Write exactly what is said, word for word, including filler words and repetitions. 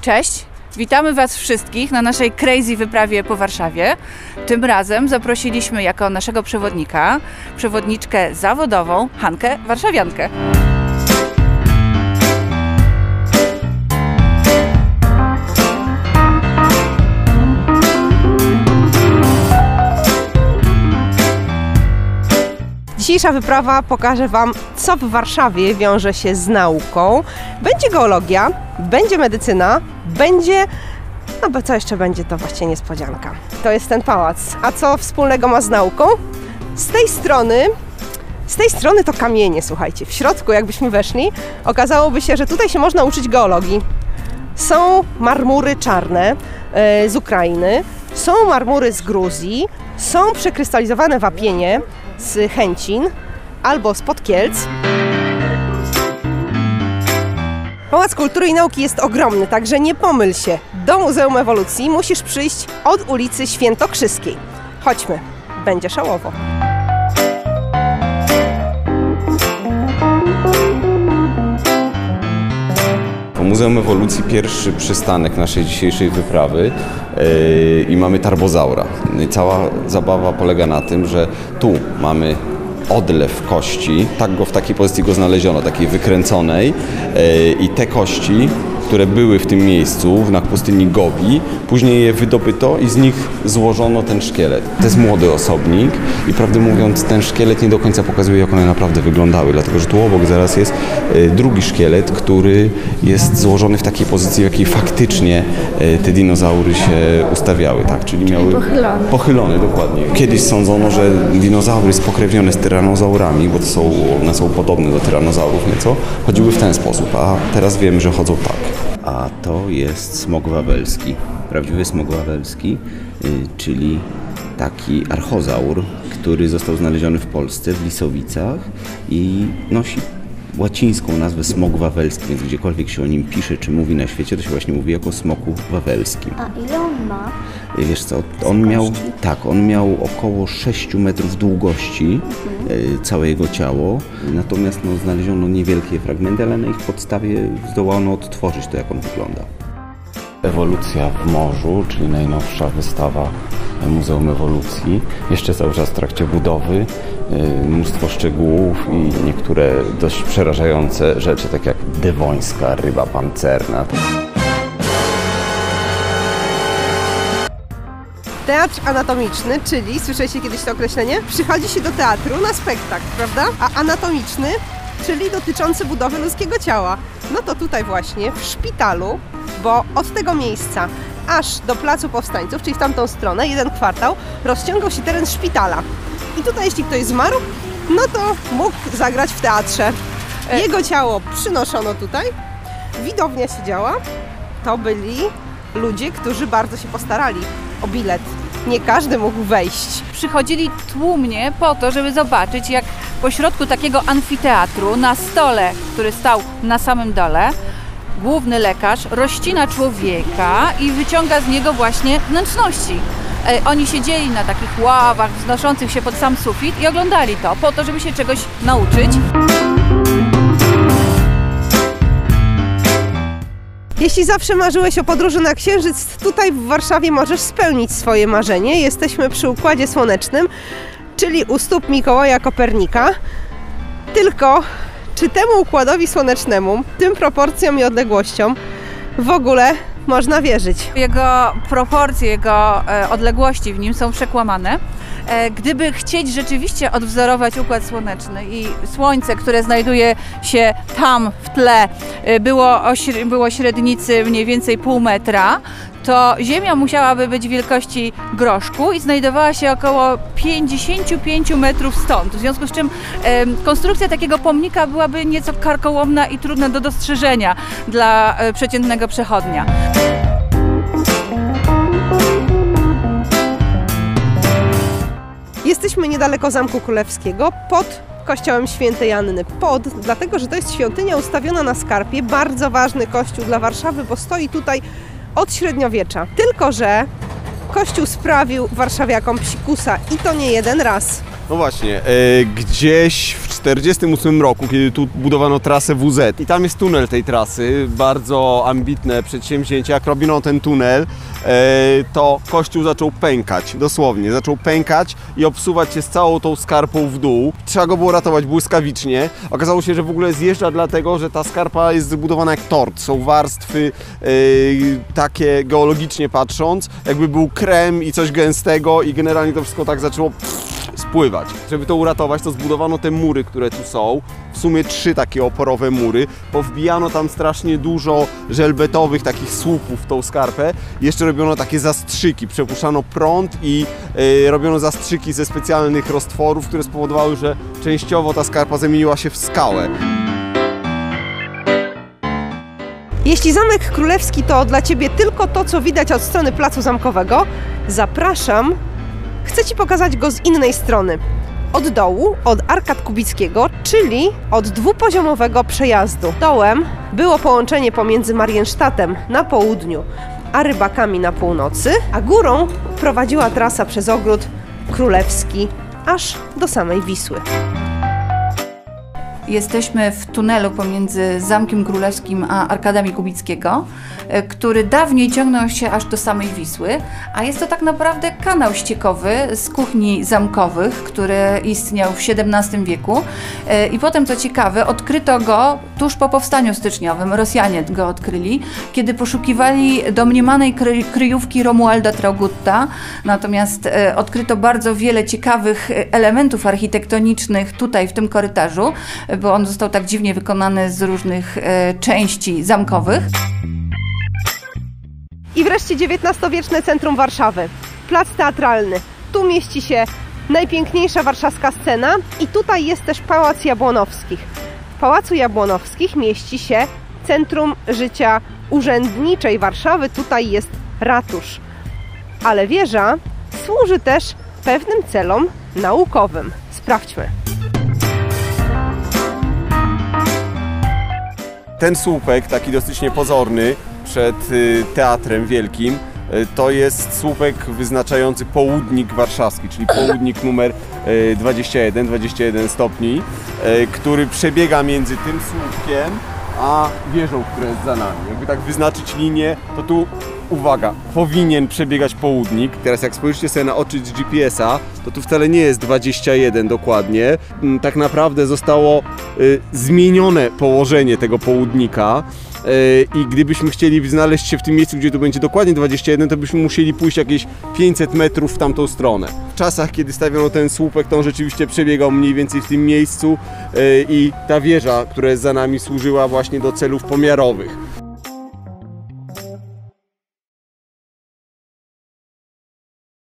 Cześć! Witamy Was wszystkich na naszej crazy wyprawie po Warszawie. Tym razem zaprosiliśmy jako naszego przewodnika przewodniczkę zawodową Hankę Warszawiankę. Dzisiejsza wyprawa pokaże Wam, co w Warszawie wiąże się z nauką. Będzie geologia, będzie medycyna, będzie... no bo co jeszcze będzie, to właściwie niespodzianka. To jest ten pałac. A co wspólnego ma z nauką? Z tej strony... Z tej strony to kamienie, słuchajcie. W środku, jakbyśmy weszli, okazałoby się, że tutaj się można uczyć geologii. Są marmury czarne yy, z Ukrainy, są marmury z Gruzji, są przekrystalizowane wapienie z Chęcin albo spod Kielc. Pałac Kultury i Nauki jest ogromny, także nie pomyl się. Do Muzeum Ewolucji musisz przyjść od ulicy Świętokrzyskiej. Chodźmy, będzie szałowo. Muzeum Ewolucji, pierwszy przystanek naszej dzisiejszej wyprawy yy, i mamy tarbozaura. Cała zabawa polega na tym, że tu mamy odlew kości, tak go w takiej pozycji go znaleziono, takiej wykręconej yy, i te kości, które były w tym miejscu, na pustyni Gobi, później je wydobyto i z nich złożono ten szkielet. To jest młody osobnik i prawdę mówiąc ten szkielet nie do końca pokazuje, jak one naprawdę wyglądały, dlatego że tu obok zaraz jest y, drugi szkielet, który jest złożony w takiej pozycji, w jakiej faktycznie y, te dinozaury się ustawiały, tak? Czyli miały pochylone. Pochylone, dokładnie. Kiedyś sądzono, że dinozaury spokrewnione z tyranozaurami, bo to są, one są podobne do tyranozaurów nieco, chodziły w ten sposób, a teraz wiemy, że chodzą tak. A to jest smok wawelski, prawdziwy smok wawelski, yy, czyli taki archozaur, który został znaleziony w Polsce, w Lisowicach i nosi łacińską nazwę smok wawelski, więc gdziekolwiek się o nim pisze czy mówi na świecie, to się właśnie mówi jako smoku wawelskim. A ile on ma? Wiesz co, on miał, tak, on miał około sześć metrów długości, mhm. całe jego ciało, natomiast no, znaleziono niewielkie fragmenty, ale na ich podstawie zdołano odtworzyć to, jak on wygląda. Ewolucja w morzu, czyli najnowsza wystawa Muzeum Ewolucji, jeszcze cały czas w trakcie budowy, mnóstwo szczegółów i niektóre dość przerażające rzeczy, tak jak dewońska ryba pancerna. Teatr anatomiczny, czyli, słyszeliście kiedyś to określenie? Przychodzi się do teatru na spektakl, prawda? A anatomiczny, czyli dotyczący budowy ludzkiego ciała. No to tutaj właśnie, w szpitalu, bo od tego miejsca aż do Placu Powstańców, czyli w tamtą stronę, jeden kwartał, rozciągał się teren szpitala. I tutaj, jeśli ktoś zmarł, no to mógł zagrać w teatrze. Jego ciało przynoszono tutaj, widownia siedziała. To byli ludzie, którzy bardzo się postarali o bilet. Nie każdy mógł wejść. Przychodzili tłumnie po to, żeby zobaczyć, jak pośrodku takiego amfiteatru, na stole, który stał na samym dole, główny lekarz rozcina człowieka i wyciąga z niego właśnie wnętrzności. Oni siedzieli na takich ławach wznoszących się pod sam sufit i oglądali to po to, żeby się czegoś nauczyć. Jeśli zawsze marzyłeś o podróży na Księżyc, tutaj w Warszawie możesz spełnić swoje marzenie. Jesteśmy przy Układzie Słonecznym, czyli u stóp Mikołaja Kopernika. Tylko czy temu Układowi Słonecznemu, tym proporcjom i odległościom w ogóle można wierzyć? Jego proporcje, jego e, odległości w nim są przekłamane. E, gdyby chcieć rzeczywiście odwzorować Układ Słoneczny i Słońce, które znajduje się tam w tle, e, było, o, było średnicy mniej więcej pół metra, to Ziemia musiałaby być wielkości groszku i znajdowała się około pięćdziesiąt pięć metrów stąd. W związku z czym e, konstrukcja takiego pomnika byłaby nieco karkołomna i trudna do dostrzeżenia dla e, przeciętnego przechodnia. Jesteśmy niedaleko Zamku Królewskiego, pod kościołem Świętej Anny. Pod, dlatego że to jest świątynia ustawiona na skarpie, bardzo ważny kościół dla Warszawy, bo stoi tutaj od średniowiecza. Tylko że kościół sprawił warszawiakom psikusa i to nie jeden raz. No właśnie, e, gdzieś w czterdziestym ósmym roku, kiedy tu budowano trasę W Z. I tam jest tunel tej trasy, bardzo ambitne przedsięwzięcie. Jak robiono ten tunel, to kościół zaczął pękać, dosłownie, zaczął pękać i obsuwać się z całą tą skarpą w dół. Trzeba go było ratować błyskawicznie. Okazało się, że w ogóle zjeżdża dlatego, że ta skarpa jest zbudowana jak tort. Są warstwy yy, takie geologicznie patrząc, jakby był krem i coś gęstego i generalnie to wszystko tak zaczęło spływać. Żeby to uratować, to zbudowano te mury, które tu są. W sumie trzy takie oporowe mury. Powbijano tam strasznie dużo żelbetowych takich słupów w tą skarpę. Jeszcze robiono takie zastrzyki. Przepuszczano prąd i yy, robiono zastrzyki ze specjalnych roztworów, które spowodowały, że częściowo ta skarpa zamieniła się w skałę. Jeśli Zamek Królewski to dla Ciebie tylko to, co widać od strony Placu Zamkowego, zapraszam. Chcę Ci pokazać go z innej strony. Od dołu, od Arkad Kubickiego, czyli od dwupoziomowego przejazdu. Dołem było połączenie pomiędzy Marienstadtem na południu, a Rybakami na północy, a górą prowadziła trasa przez Ogród Królewski aż do samej Wisły. Jesteśmy w tunelu pomiędzy Zamkiem Królewskim a Arkadami Kubickiego, który dawniej ciągnął się aż do samej Wisły, a jest to tak naprawdę kanał ściekowy z kuchni zamkowych, który istniał w siedemnastym wieku i potem, co ciekawe, odkryto go tuż po powstaniu styczniowym. Rosjanie go odkryli, kiedy poszukiwali domniemanej kry kryjówki Romualda Traugutta, natomiast odkryto bardzo wiele ciekawych elementów architektonicznych tutaj w tym korytarzu, bo on został tak dziwnie wykonany z różnych e, części zamkowych. I wreszcie dziewiętnastowieczne centrum Warszawy, plac teatralny. Tu mieści się najpiękniejsza warszawska scena i tutaj jest też Pałac Jabłonowskich. W Pałacu Jabłonowskich mieści się centrum życia urzędniczej Warszawy. Tutaj jest ratusz. Ale wieża służy też pewnym celom naukowym. Sprawdźmy. Ten słupek, taki dosyć niepozorny, przed Teatrem Wielkim, to jest słupek wyznaczający południk warszawski, czyli południk numer dwadzieścia jeden, dwadzieścia jeden stopni, który przebiega między tym słupkiem a wieżą, która jest za nami. Jakby tak wyznaczyć linię, to tu, uwaga, powinien przebiegać południk. Teraz jak spojrzycie sobie na odczyt z G P S a, to tu wcale nie jest dwadzieścia jeden dokładnie. Tak naprawdę zostało y, zmienione położenie tego południka. I gdybyśmy chcieli znaleźć się w tym miejscu, gdzie to będzie dokładnie dwadzieścia jeden, to byśmy musieli pójść jakieś pięćset metrów w tamtą stronę. W czasach, kiedy stawiano ten słupek, to on rzeczywiście przebiegał mniej więcej w tym miejscu i ta wieża, która jest za nami, służyła właśnie do celów pomiarowych.